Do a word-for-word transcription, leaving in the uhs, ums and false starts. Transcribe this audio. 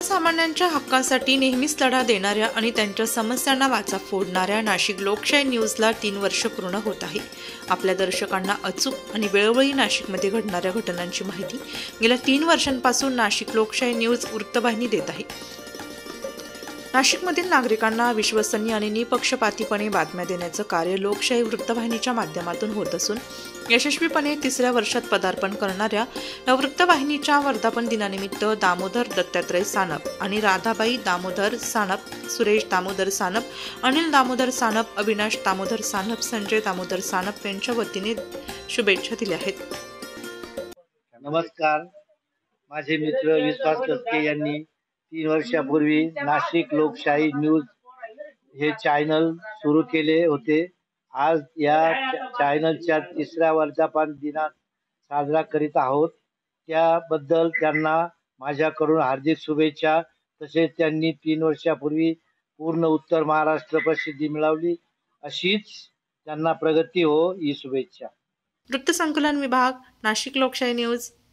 सामान्यांच्या हक्कासाठी नेहमीच लढा देणाऱ्या आणि त्यांच्या समस्यांना वाचा फोडणाऱ्या नाशिक लोकशाही न्यूजला तीन वर्ष पूर्ण होत आहे। आपल्या दर्शकांना अचूक आणि वेळोवेळी नाशिकमध्ये घडणाऱ्या घटनांची माहिती गेल्या तीन वर्षांपासून नाशिक लोकशाही न्यूज वृत्तवाहिनी देत आहे। नाशिकमधील नागरिकांना विश्वसनीय आणि निपक्षपातीपणे बातम्या देण्याचं कार्य लोकशाही वृत्तवाहिनीच्या माध्यमातून होत असून यशस्वीपणे तिसऱ्या वर्षात पदार्पण करणाऱ्या या वृत्तवाहिनीच्या वर्धापन दिनानिमित्त दामोदर दत्तात्रय सानप आणि राधाबाई दामोदर सानप, सुरेश दामोदर सानप, अनिल दामोदर सानप, अविनाश दामोदर सानप, संजय दामोदर सानप यांच्या वतीने शुभेच्छा दिल्या आहेत। नमस्कार, माझे मित्र विश्वास कसके यांनी तीन वर्षापूर्वी नाशिक लोकशाही न्यूज हे चॅनल सुरू केले होते। आज या चॅनलच्या तिसऱ्या वर्धापन दिनात साजरा करीत आहोत। त्याबद्दल त्यांना माझ्याकडून हार्दिक शुभेच्छा। तसेच त्यांनी तीन वर्षापूर्वी पूर्ण उत्तर महाराष्ट्र प्रसिद्धी मिळवली, अशीच त्यांना प्रगती हो ही शुभेच्छा। वृत्तसंकलन विभाग, नाशिक लोकशाही न्यूज।